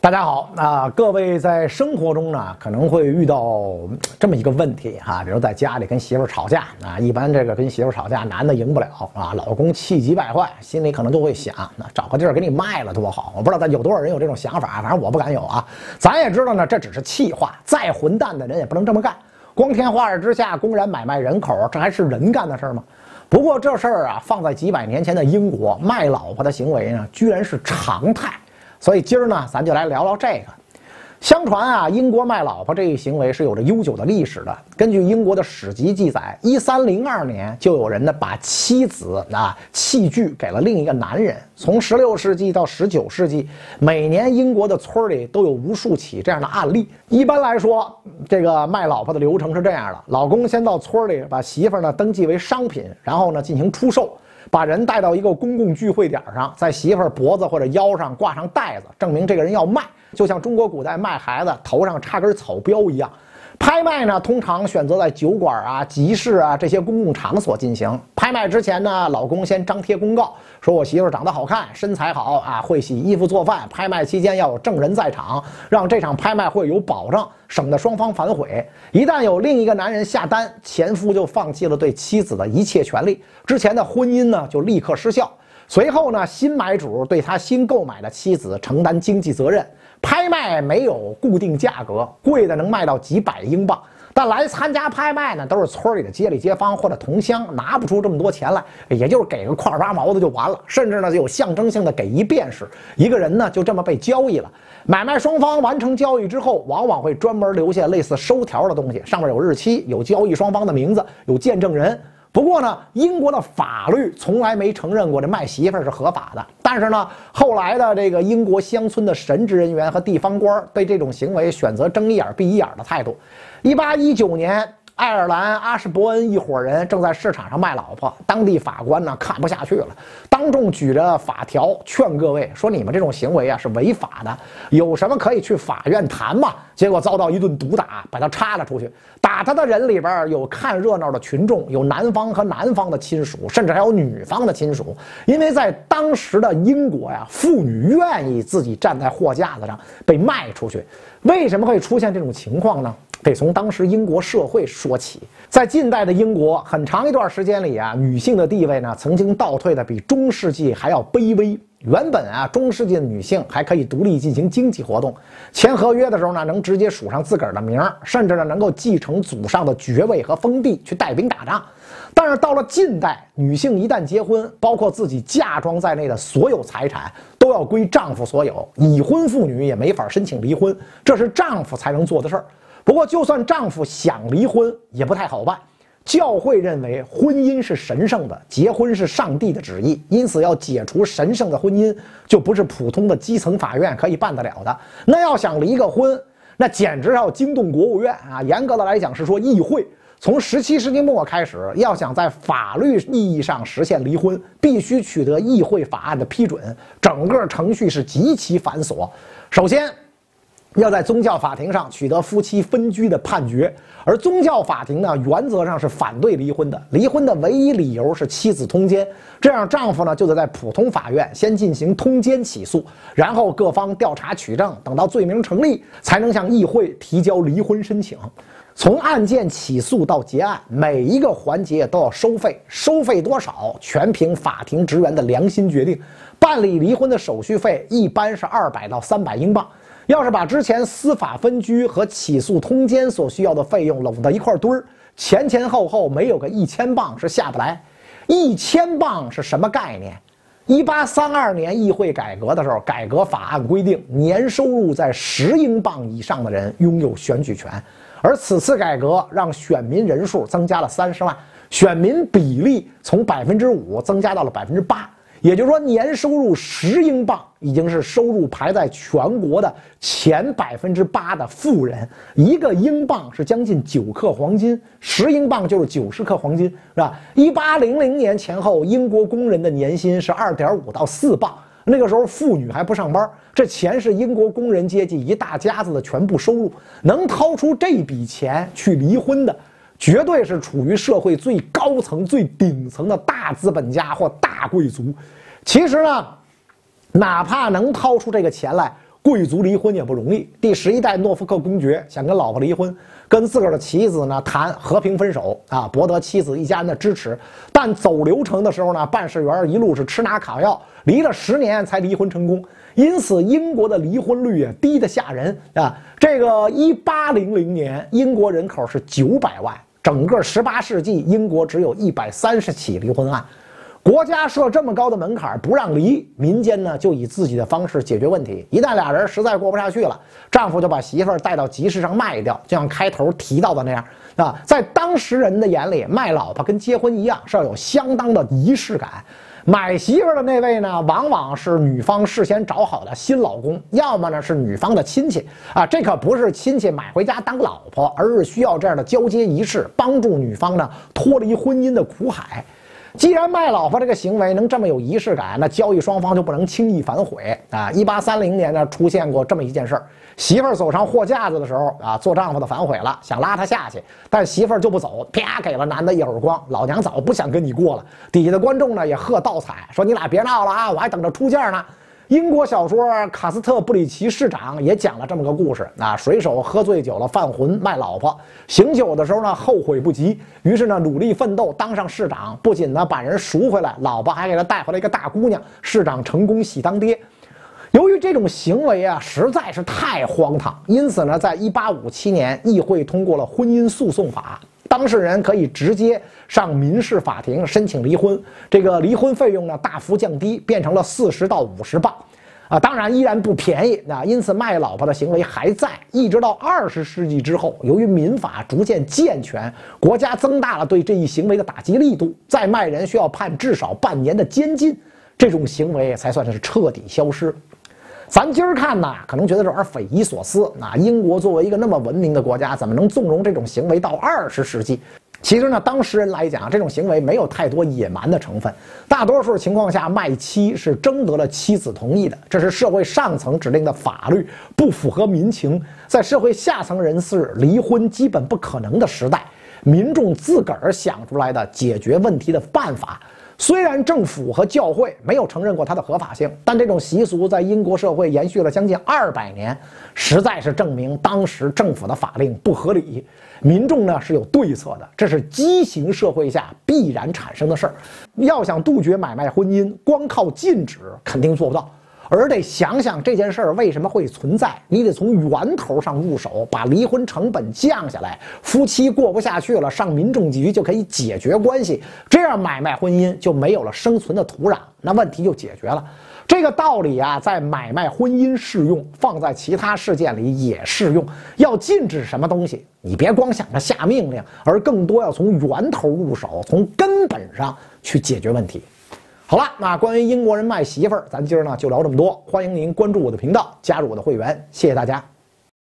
大家好啊，各位在生活中呢可能会遇到这么一个问题哈，比如在家里跟媳妇吵架啊，一般这个跟媳妇吵架，男的赢不了啊，老公气急败坏，心里可能都会想，那找个地儿给你卖了多好。我不知道有多少人有这种想法，反正我不敢有啊。咱也知道呢，这只是气话，再混蛋的人也不能这么干，光天化日之下公然买卖人口，这还是人干的事儿吗？不过这事儿啊，放在几百年前的英国，卖老婆的行为呢，居然是常态。所以今儿呢，咱就来聊聊这个。相传啊，英国卖老婆这一行为是有着悠久的历史的。根据英国的史籍记载，1302年就有人呢把妻子弃据给了另一个男人。从16世纪到19世纪，每年英国的村里都有无数起这样的案例。一般来说，这个卖老婆的流程是这样的：老公先到村里把媳妇呢登记为商品，然后呢进行出售。把人带到一个公共聚会点上，在媳妇儿脖子或者腰上挂上带子，证明这个人要卖，就像中国古代卖孩子头上插根草标一样。拍卖呢，通常选择在酒馆啊、集市啊这些公共场所进行。拍卖之前呢，老公先张贴公告，说我媳妇长得好看，身材好啊，会洗衣服做饭。拍卖期间要有证人在场，让这场拍卖会有保障，省得双方反悔。一旦有另一个男人下单，前夫就放弃了对妻子的一切权利，之前的婚姻呢就立刻失效。随后呢，新买主对他新购买的妻子承担经济责任。拍卖没有固定价格，贵的能卖到几百英镑，但来参加拍卖呢，都是村里的街里街坊或者同乡，拿不出这么多钱来，也就是给个块8毛的就完了，甚至呢就有象征性的给一便士，一个人呢就这么被交易了。买卖双方完成交易之后，往往会专门留下类似收条的东西，上面有日期，有交易双方的名字，有见证人。不过呢，英国的法律从来没承认过这卖媳妇是合法的。但是呢，后来的这个英国乡村的神职人员和地方官对这种行为选择睁一眼闭一眼的态度。1819年，爱尔兰阿什伯恩一伙人正在市场上卖老婆，当地法官呢看不下去了，当众举着法条劝各位说：“你们这种行为啊是违法的，有什么可以去法院谈嘛？”结果遭到一顿毒打，把他插了出去。打他的人里边有看热闹的群众，有男方和男方的亲属，甚至还有女方的亲属。因为在当时的英国呀，妇女愿意自己站在货架子上被卖出去。为什么会出现这种情况呢？得从当时英国社会说起。在近代的英国，很长一段时间里啊，女性的地位呢曾经倒退的比中世纪还要卑微。原本啊，中世纪的女性还可以独立进行经济活动，签合约的时候呢，能直接署上自个儿的名儿，甚至呢能够继承祖上的爵位和封地去带兵打仗。但是到了近代，女性一旦结婚，包括自己嫁妆在内的所有财产都要归丈夫所有，已婚妇女也没法申请离婚，这是丈夫才能做的事儿。不过就算丈夫想离婚，也不太好办。教会认为婚姻是神圣的，结婚是上帝的旨意，因此要解除神圣的婚姻，就不是普通的基层法院可以办得了的。那要想离个婚，那简直要惊动国务院啊！严格的来讲是说议会。从17世纪末开始，要想在法律意义上实现离婚，必须取得议会法案的批准，整个程序是极其繁琐。首先要在宗教法庭上取得夫妻分居的判决，而宗教法庭呢，原则上是反对离婚的。离婚的唯一理由是妻子通奸，这样丈夫呢就得在普通法院先进行通奸起诉，然后各方调查取证，等到罪名成立，才能向议会提交离婚申请。从案件起诉到结案，每一个环节都要收费，收费多少全凭法庭职员的良心决定。办理离婚的手续费一般是200到300英镑。要是把之前司法分居和起诉通奸所需要的费用拢到一块堆儿，前后没有个1000镑是下不来。1000镑是什么概念？1832年议会改革的时候，改革法案规定，年收入在10英镑以上的人拥有选举权，而此次改革让选民人数增加了30万，选民比例从5%增加到了8%。也就是说，年收入10英镑已经是收入排在全国的前8%的富人。1个英镑是将近9克黄金，10英镑就是90克黄金，是吧？1800年前后，英国工人的年薪是2.5到4镑。那个时候妇女还不上班，这钱是英国工人阶级一大家子的全部收入。能掏出这笔钱去离婚的，绝对是处于社会最高层、最顶层的大资本家或大贵族。其实呢，哪怕能掏出这个钱来， 贵族离婚也不容易。第11代诺福克公爵想跟老婆离婚，跟自个儿的妻子呢谈和平分手啊，博得妻子一家人的支持。但走流程的时候呢，办事员一路是吃拿卡要，离了10年才离婚成功。因此，英国的离婚率啊低得吓人啊！这个1800年，英国人口是900万，整个18世纪，英国只有130起离婚案。国家设这么高的门槛不让离，民间呢就以自己的方式解决问题。一旦俩人实在过不下去了，丈夫就把媳妇儿带到集市上卖掉，就像开头提到的那样啊。在当时人的眼里，卖老婆跟结婚一样，是要有相当的仪式感。买媳妇儿的那位呢，往往是女方事先找好的新老公，要么呢是女方的亲戚啊。这可不是亲戚买回家当老婆，而是需要这样的交接仪式，帮助女方呢脱离婚姻的苦海。既然卖老婆这个行为能这么有仪式感，那交易双方就不能轻易反悔啊！1830年呢，出现过这么一件事儿：媳妇儿走上货架子的时候啊，做丈夫的反悔了，想拉他下去，但媳妇儿就不走，啪给了男的一耳光。老娘早不想跟你过了。底下的观众呢也喝倒彩，说你俩别闹了啊，我还等着出价呢。英国小说卡斯特布里奇市长也讲了这么个故事啊，水手喝醉酒了犯浑卖老婆，醒酒的时候呢后悔不及，于是呢努力奋斗当上市长，不仅呢把人赎回来，老婆还给他带回来一个大姑娘，市长成功喜当爹。由于这种行为啊实在是太荒唐，因此呢在1857年议会通过了婚姻诉讼法。当事人可以直接上民事法庭申请离婚，这个离婚费用呢大幅降低，变成了40到50磅，啊，当然依然不便宜啊。因此卖老婆的行为还在，一直到20世纪之后，由于民法逐渐健全，国家增大了对这一行为的打击力度，再卖人需要判至少半年的监禁，这种行为才算是彻底消失。咱今儿看呢，可能觉得这玩意儿匪夷所思。那英国作为一个那么文明的国家，怎么能纵容这种行为到20世纪？其实呢，当事人来讲，这种行为没有太多野蛮的成分。大多数情况下，卖妻是征得了妻子同意的，这是社会上层指定的法律，不符合民情。在社会下层人士离婚基本不可能的时代，民众自个儿想出来的解决问题的办法。虽然政府和教会没有承认过它的合法性，但这种习俗在英国社会延续了将近200年，实在是证明当时政府的法令不合理。民众呢是有对策的，这是畸形社会下必然产生的事儿。要想杜绝买卖婚姻，光靠禁止肯定做不到。而得想想这件事儿为什么会存在，你得从源头上入手，把离婚成本降下来，夫妻过不下去了，上民政局就可以解决关系，这样买卖婚姻就没有了生存的土壤，那问题就解决了。这个道理啊，在买卖婚姻适用，放在其他事件里也适用。要禁止什么东西，你别光想着下命令，而更多要从源头入手，从根本上去解决问题。好了，那关于英国人卖媳妇儿，咱今儿呢就聊这么多。欢迎您关注我的频道，加入我的会员，谢谢大家。